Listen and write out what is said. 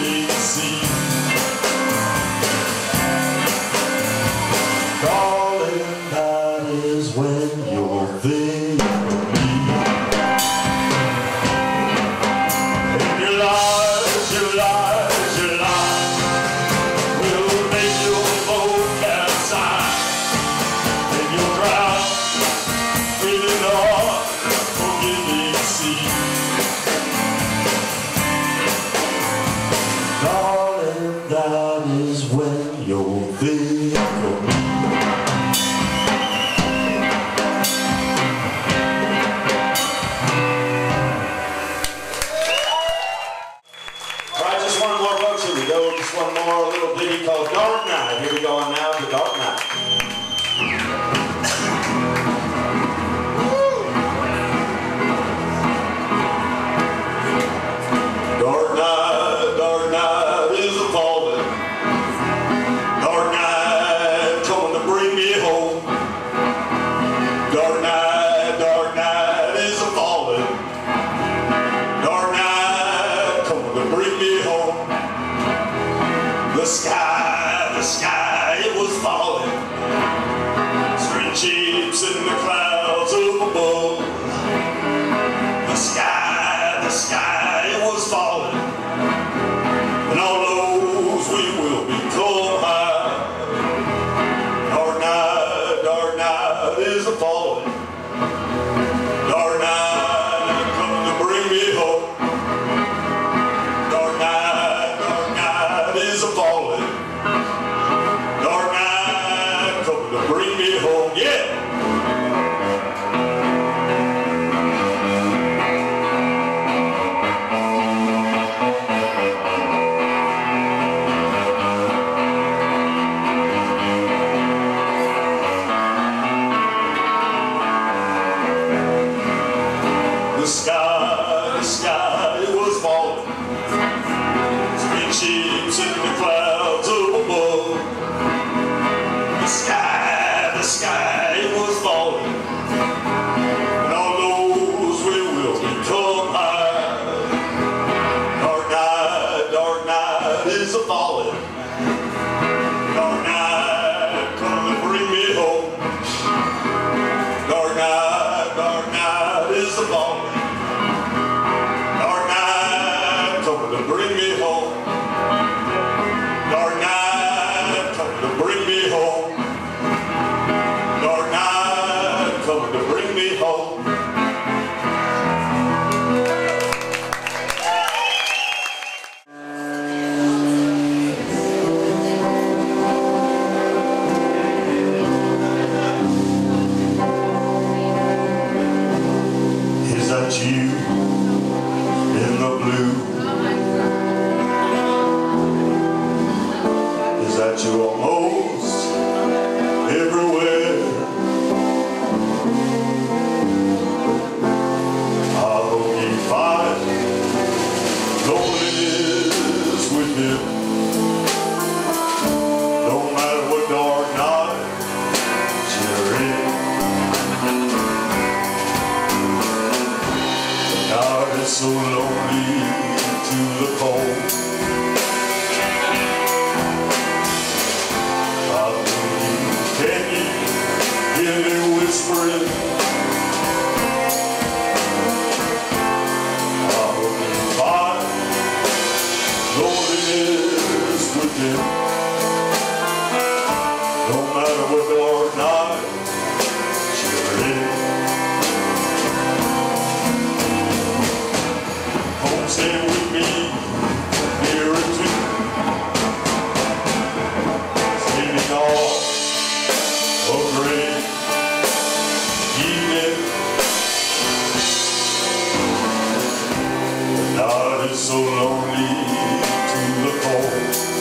forgiving sea. Darling, that is when you're thinking of me. And your lies will make your boat capsize, and you'll drown in an unforgiving sea. Darling, that is when you'll think of me. Alright, just one more, folks. Here we go. Just one more little ditty called Dark Night. Here we go on now to Dark Night. Dark night is a falling. Dark night coming to bring me home. Dark night is a falling. Dark night coming to bring me home. The sky, it was falling. Strange shapes in the clouds up above. The sky, it was falling. And all those we will become high. Dark night is a falling. Dark night coming to bring me home. Dark night is a falling. Dark night coming to bring me home. Yeah. The sky, it was falling. Strange shapes in the clouds up above. The sky, it was falling. And all those we will become high. Dark night is a falling. Dark night come to bring me home. Dark night is a falling. Dark night coming to bring me home. Dark night coming to bring me home. Dark night coming to bring me home. Is that you in the blue? Is that you almost everywhere? I hope you find loneliness with you. No matter what dark night you're in. God is so lonely to the cold. Can you hear me whispering? I hope you find loneliness within. No matter what dark night you're in. Come stay with me here or two. Standing off a great evening. The night is so lonely to the cold.